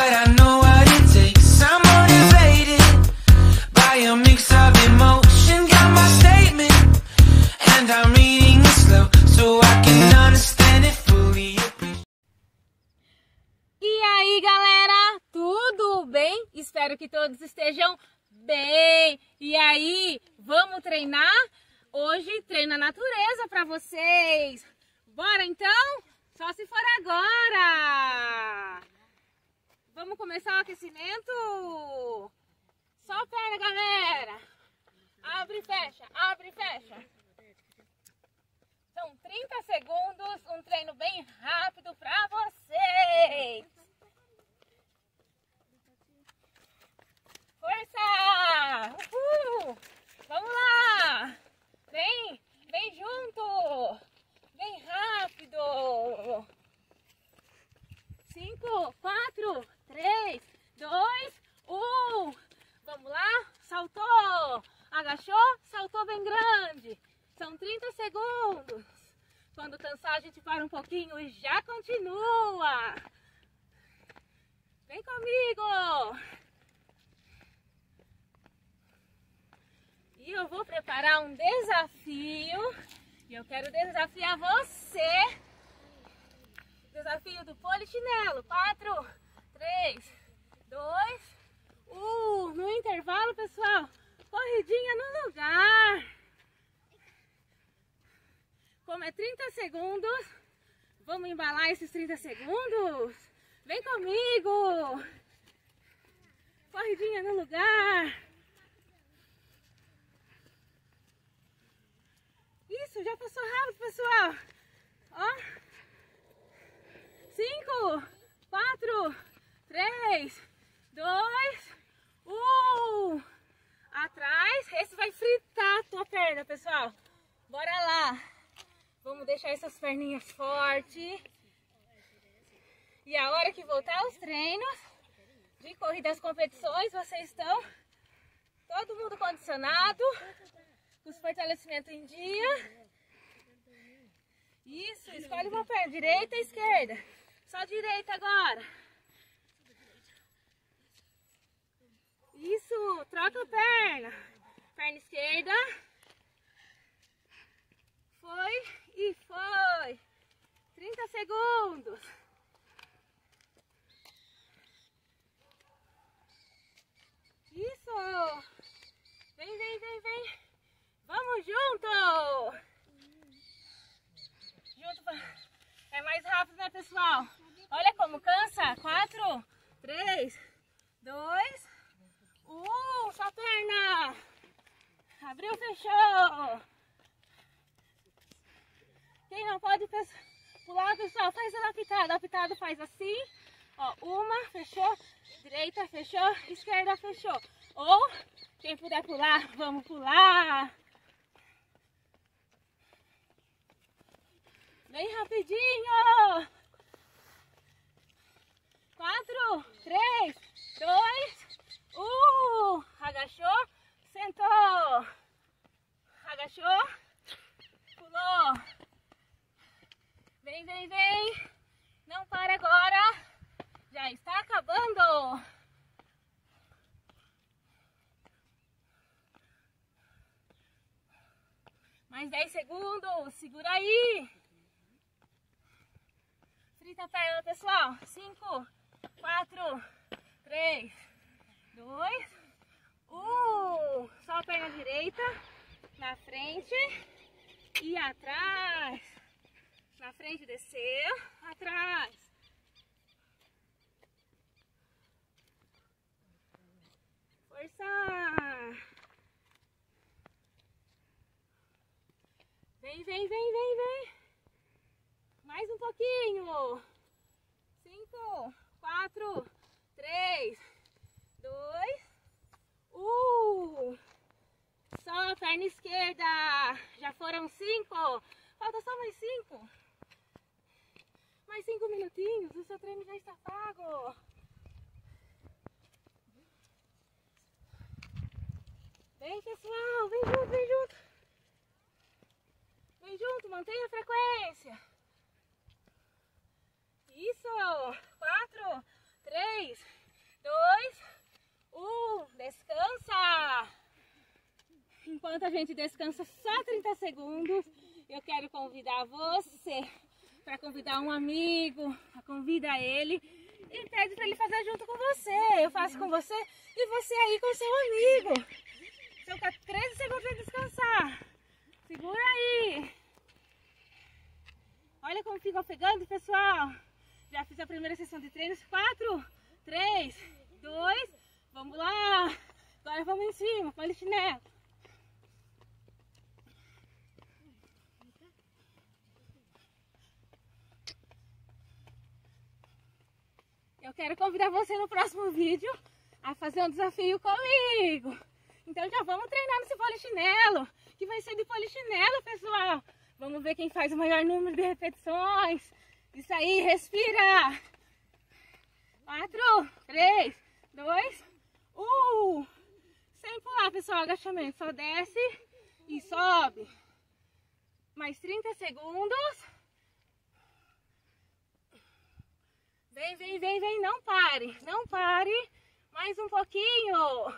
but I know what it takes. I'm motivated by a mix of emotion. Got my statement, and I'm reading it slow so I can understand it fully. E aí, galera, tudo bem? Espero que todos estejam bem. E aí, vamos treinar? Hoje treino na natureza para vocês. Bora então? Só se for agora. Vamos começar o aquecimento? Só a perna, galera. Abre e fecha, abre e fecha. São 30 segundos, um treino bem rápido para vocês. Força! Uhul! Vamos lá! Vem junto! Bem rápido! 5, 4, 3, 2, 1. Vamos lá? Saltou! Agachou? Saltou bem grande. São 30 segundos. Quando cansar, a gente para um pouquinho e já continua. Vem comigo! E eu vou preparar um desafio. E eu quero desafiar você. Desafio do polichinelo. 4, 3, 2, 1. No intervalo, pessoal, corridinha no lugar. Como é 30 segundos, vamos embalar esses 30 segundos. Vem comigo. Corridinha no lugar. Isso, já passou rápido, pessoal. Ó. 5, 4, 3, 2, 1. Atrás. Esse vai fritar a tua perna, pessoal. Bora lá. Vamos deixar essas perninhas fortes. E a hora que voltar aos treinos de corrida das competições, vocês estão todo mundo condicionado, com os fortalecimentos em dia. Isso, escolhe uma perna, direita e esquerda. Só direita agora. Isso, troca a perna. Perna esquerda. Foi e foi. 30 segundos. Isso. Vem. Vamos junto. É mais rápido, né, pessoal? Olha como cansa. 4, 3, 2, 1. Só a perna. Abriu, fechou. Quem não pode pular, pessoal, faz ela pitada. A pitada faz assim. Ó, uma, fechou. Direita, fechou. Esquerda, fechou. Ou, quem puder pular, vamos pular. Bem rapidinho. 4, 3, 2, 1. Agachou, sentou. Agachou, pulou. Vem. Não para agora. Já está acabando. Mais 10 segundos. Segura aí. Frita a perna, pessoal. 5, 4, 3, 2, 1. Só a perna direita. Na frente e atrás. Na frente, desceu. Atrás. Força. Vem. Mais um pouquinho. 5, 4, 3, 2, 1. Só a perna esquerda. Já foram 5. Falta só mais 5. Mais 5 minutinhos. O seu treino já está pago. Vem, pessoal. Vem junto. Vem junto, mantenha a frequência. Isso. 4, 3, gente descansa só 30 segundos. Eu quero convidar você para convidar um amigo, convida ele e pede para ele fazer junto com você. Eu faço com você e você aí com seu amigo. São 13 segundos para descansar. Segura aí. Olha como fica ofegante, pessoal. Já fiz a primeira sessão de treinos. 4, 3, 2, vamos lá. Agora vamos em cima, polichinelo. Eu quero convidar você no próximo vídeo a fazer um desafio comigo. Então já vamos treinar nesse polichinelo, que vai ser de polichinelo, pessoal. Vamos ver quem faz o maior número de repetições. Isso aí, respira. 4, 3, 2, 1. Sem pular, pessoal, agachamento. Só desce e sobe. Mais 30 segundos. Vem, vem, vem, vem, não pare, não pare, mais um pouquinho.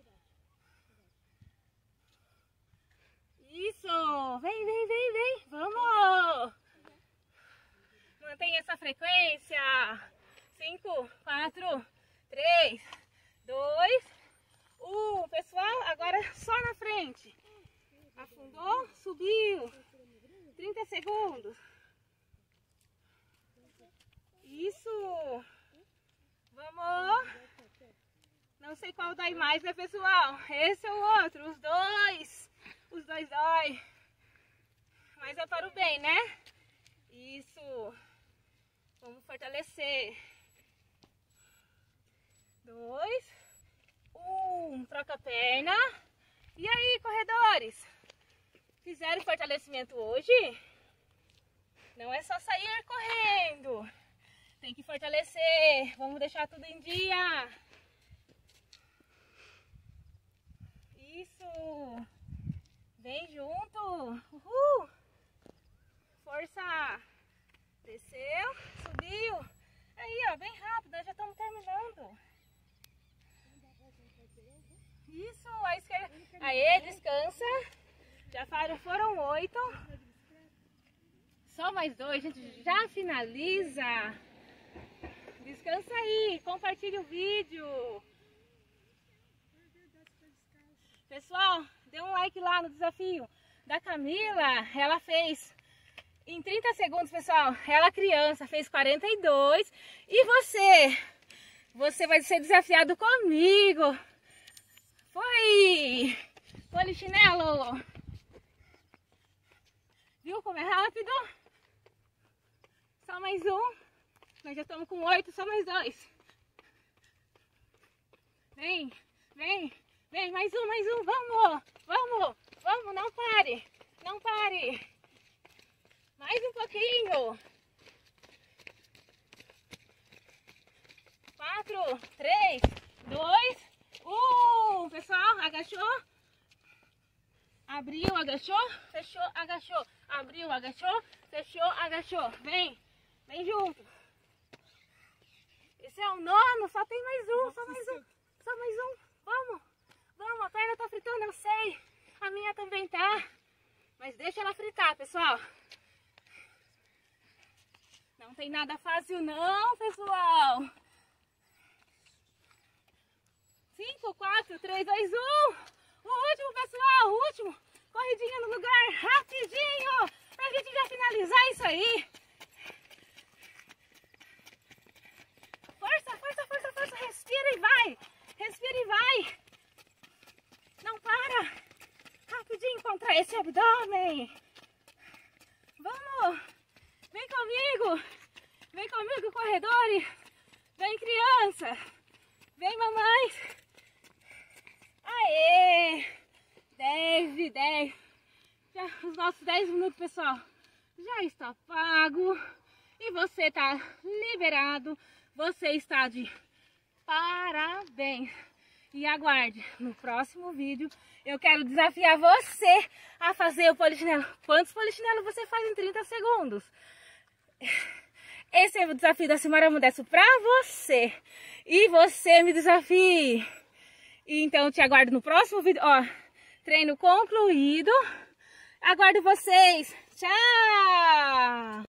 Isso, vem, vem, vem, vem, vamos. Mantenha essa frequência. 5, 4, 3, 2, 1. Pessoal, agora só na frente. Afundou, subiu. 30 segundos. Isso! Vamos! Não sei qual dói mais, né, pessoal? Esse é o outro, os dois! Os dois dói! Mas é para o bem, né? Isso! Vamos fortalecer! 2, 1, troca a perna! E aí, corredores? Fizeram fortalecimento hoje? Não é só sair correndo! Tem que fortalecer. Vamos deixar tudo em dia. Isso. Vem junto. Uhul. Força. Desceu. Subiu. Aí, ó, bem rápido. Nós já estamos terminando. Isso. A esquerda. Aí, descansa. Já foram 8. Só mais 2. A gente já finaliza. Descansa aí, compartilhe o vídeo. Pessoal, dê um like lá no desafio da Camila. Ela fez em 30 segundos, pessoal. Ela criança, fez 42. E você vai ser desafiado comigo. Foi! Polichinelo. Viu como é rápido? Só mais um. Nós já estamos com 8, só mais 2. Vem, vem, vem, mais um, vamos, vamos, vamos, não pare, não pare. Mais um pouquinho. 4, 3, 2, 1. Pessoal, agachou. Abriu, agachou, fechou, agachou. Abriu, agachou, fechou, agachou. Vem, vem junto. Esse é o 9, só tem mais um, só mais um, só mais um. Vamos, vamos, a perna tá fritando, eu sei. A minha também tá. Mas deixa ela fritar, pessoal. Não tem nada fácil não, pessoal. 5, 4, 3, 2, 1. O último, pessoal, o último. Corridinha no lugar, rapidinho. Pra gente já finalizar isso aí. Força, força, força, força. Respira e vai. Respira e vai. Não para. Rapidinho contra esse abdômen. Vamos. Vem comigo. Vem comigo, corredores. Vem, criança. Vem, mamães. Aê. 10 e 10. Já, os nossos 10 minutos, pessoal, já está pago. E você está liberado. Você está de parabéns. E aguarde, no próximo vídeo eu quero desafiar você a fazer o polichinelo. Quantos polichinelos você faz em 30 segundos? Esse é o desafio da Simara Modesto para você. E você me desafie. Então eu te aguardo no próximo vídeo. Ó, Treino concluído. Aguardo vocês. Tchau!